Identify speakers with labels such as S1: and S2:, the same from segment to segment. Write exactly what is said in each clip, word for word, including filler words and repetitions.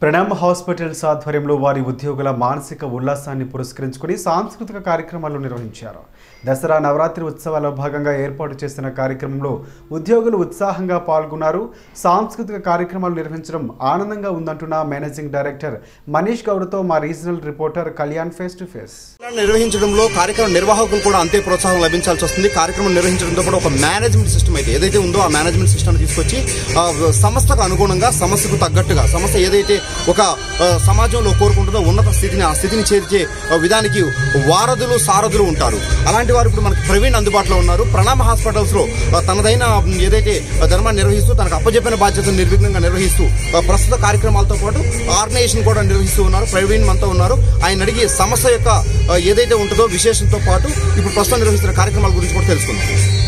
S1: ప్రణామ hospitals ఆధ్వర్యంలో వారి ఉద్యోగుల మానసిక ఉల్లాసాన్ని పురస్కరించుకుని సాంస్కృతిక కార్యక్రమాలు నిర్వహించారు. దసరా నవరాత్రి ఉత్సవాల భాగంగా ఏర్పాటు చేసిన కార్యక్రమంలో ఉద్యోగులు ఉత్సాహంగా పాల్గొన్నారు. సాంస్కృతిక కార్యక్రమాలు నిర్వహించడం ఆనందంగా ఉందంటున్న మేనేజింగ్ డైరెక్టర్ మనీష్ గౌడ్తో మా regional reporter Kalyan face to face.
S2: నిర్వహించడంలో కార్యక్రమ నిర్వాహకులు కూడా అంతే ప్రోత్సాహం లభించాల్సి వస్తుంది. కార్యక్రమం నిర్వహించడంతో కూడా ఒక మేనేజ్మెంట్ సిస్టమ్ అయితే ఏదైతే ఉందో ఆ మేనేజ్మెంట్ సిస్టమ్ తీసుకొచ్చి సంస్థకు అనుగుణంగా సమస్యకు తగ్గట్టుగా సమస్య ఏదైతే ఒక సమాజంలో కోరుకుంటుందో ఉన్నత స్థితిని ఆ స్థితిని చేర్చే విధానికి వారధులు సారథులు ఉంటారు. అలాంటి వారు ఇప్పుడు మనకు ప్రవీణ్ అందుబాటులో ఉన్నారు. ప్రణామ హాస్పిటల్స్ లో తనదైన ఏదైతే ధర్మాన్ని నిర్వహిస్తూ తనకు అప్పచెప్పిన బాధ్యతను నిర్విఘ్నంగా నిర్వహిస్తూ ప్రస్తుత కార్యక్రమాలతో పాటు ఆర్గనైజేషన్ కూడా నిర్వహిస్తూ ఉన్నారు. ప్రవీణ్ మనతో ఉన్నారు. ఆయన అడిగి సమస్య యొక్క ఏదైతే ఉంటుందో విశేషంతో పాటు ఇప్పుడు ప్రస్తుతం నిర్వహిస్తున్న కార్యక్రమాల గురించి కూడా తెలుసుకుందాం.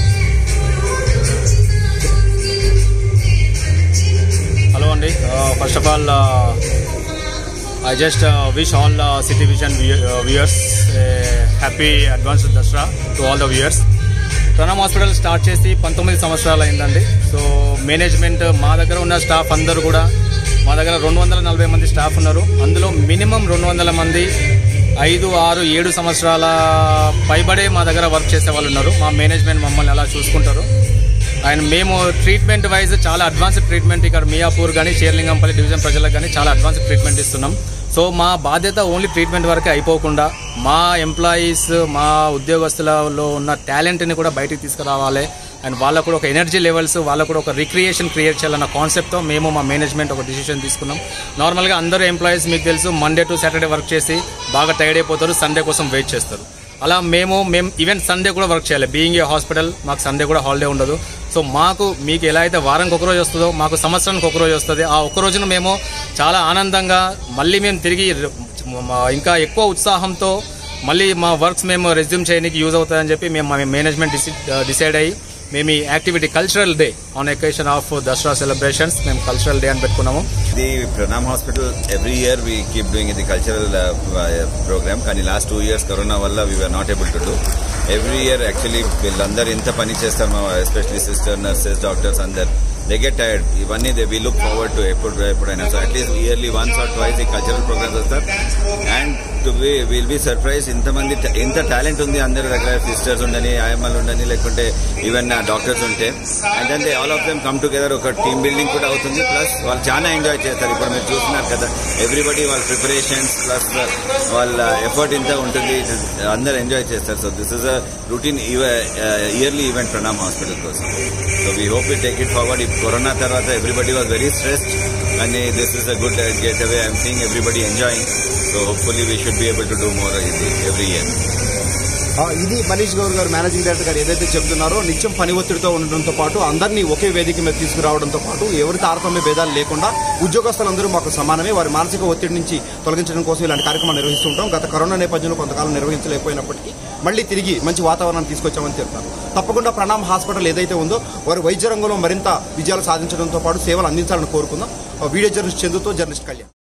S3: Hello Andy, uh, first of all uh, I just uh, wish all uh, City Vision viewers uh, happy advanced Dasra to all the viewers. Pranama hospital start చేసి పంతొమ్మిది సంవత్సరాలు అయిందండి. సో మేనేజ్మెంట్ మా దగ్గర ఉన్న స్టాఫ్ అందరూ కూడా మా దగ్గర రెండు వందల నలభై మంది స్టాఫ్ ఉన్నారు. అందులో మినిమం రెండు వందల మంది ఐదు ఆరు ఏడు సంవత్సరాల పైబడే మా దగ్గర వర్క్ చేసే వాళ్ళు ఉన్నారు. మా మేనేజ్మెంట్ మమ్మల్ని అలా చూసుకుంటారు. అండ్ మేము ట్రీట్మెంట్ వైజ్ చాలా అడ్వాన్స్డ్ ట్రీట్మెంట్ ఇక్కడ మియాపూర్ కానీ షేర్లింగంపల్లి డివిజన్ ప్రజలకు కానీ చాలా అడ్వాన్స్డ్ ట్రీట్మెంట్ ఇస్తున్నాం. సో మా బాధ్యత ఓన్లీ ట్రీట్మెంట్ వరకే అయిపోకుండా మా ఎంప్లాయీస్ మా ఉద్యోగస్తులలో ఉన్న టాలెంట్ని కూడా బయటికి తీసుకురావాలి. అండ్ వాళ్ళకు కూడా ఒక ఎనర్జీ లెవెల్స్ వాళ్ళకు కూడా ఒక రిక్రియేషన్ క్రియేట్ చేయాలన్న కాన్సెప్ట్తో మేము మా మేనేజ్మెంట్ ఒక డిసిషన్ తీసుకున్నాం. నార్మల్గా అందరూ ఎంప్లాయీస్ మీకు తెలుసు మండే టు సాటర్డే వర్క్ చేసి బాగా టైర్డ్ అయిపోతారు, సండే కోసం వెయిట్ చేస్తారు. అలా మేము మేము ఈవెన్ సండే కూడా వర్క్ చేయాలి. బీయింగ్ ఏ హాస్పిటల్ మాకు సండే కూడా హాలిడే ఉండదు. సో మాకు మీకు ఎలా అయితే వారానికి ఒక రోజు వస్తుందో మాకు సంవత్సరానికి ఒక రోజు వస్తుంది. ఆ ఒక్క రోజును మేము చాలా ఆనందంగా మళ్ళీ మేము తిరిగి ఇంకా ఎక్కువ ఉత్సాహంతో మళ్ళీ మా వర్క్స్ మేము రెజ్యూమ్ చేయడానికి యూజ్ అవుతాయని చెప్పి మేము మా మేనేజ్మెంట్ డిసైడ్ అయ్యి మేము ఈ activity cultural day on occasion of Dasara celebrations మేము కల్చరల్ డే అని పెట్టుకున్నాము.
S4: The Pranam hospital every year we keep doing ఇది కల్చరల్ ప్రోగ్రామ్. కానీ లాస్ట్ టూ ఇయర్స్ కరోనా వల్ల we are not able to do. Every year actually వీళ్ళందరూ ఇంత పని చేస్తాము, ఎస్పెషలీ సిస్టర్ నర్సెస్ డాక్టర్స్ అందరు దే గెట్ టైర్డ్. ఇవన్నీ they we look forward to ఎప్పుడు ఎప్పుడైనా. So at least yearly once or twice ఈ కల్చరల్ ప్రోగ్రామ్స్ వస్తారు. And to be will be surprise ఇంతమంది ఎంత టాలెంట్ ఉంది అందరి దగ్గర. సిస్టర్స్ ఉండని, ఆయమ్మలు ఉండని, లేకుంటే ఈవెన్ డాక్టర్స్ ఉంటే and then they all of them come together. ఒక టీమ్ బిల్డింగ్ కూడా అవుతుంది. ప్లస్ వాళ్ళు చాలా ఎంజాయ్ చేస్తారు. ఇప్పుడు మీరు చూస్తున్నారు కదా ఎవ్రీబడి వాళ్ళ ప్రిపరేషన్స్ ప్లస్ వాళ్ళ ఎఫర్ట్ ఇంత ఉంటుంది. అందరు ఎంజాయ్ చేస్తారు. So this is a routine yearly event Pranam hospital కోసం. So we hope we take it forward. Corona తర్వాత everybody was very stressed and this is a good getaway. I'm seeing everybody enjoying, so hopefully we should be able to do more every year.
S2: ఇది మనీష్ గౌడ్ గారు managing director గారు ఏదైతే చెప్తున్నారో నిత్యం పని ఒత్తిడితో ఉండడంతో పాటు అందరినీ ఒకే వేదిక మీద తీసుకురావడంతో పాటు ఎవరి తారతమ్య భేదాలు లేకుండా ఉద్యోగస్తులందరూ మాకు సమానమే. వారి మానసిక ఒత్తిడి నుంచి తొలగించడం కోసం ఇలాంటి కార్యక్రమాలు నిర్వహిస్తుంటాం. గత కరోనా నేపథ్యంలో కొంతకాలం నిర్వహించలేకపోయినప్పటికీ మళ్ళీ తిరిగి మంచి వాతావరణాన్ని తీసుకొచ్చామని చెప్తారు. తప్పకుండా ప్రణామ్ హాస్పిటల్ ఏదైతే ఉందో వారు వైద్య రంగంలో మరింత విజయాలు సాధించడంతో పాటు సేవలు అందించాలని కోరుకుందాం. వీడియో జర్నలిస్ట్ చందుతో జర్నలిస్ట్ కళ్యాణ్.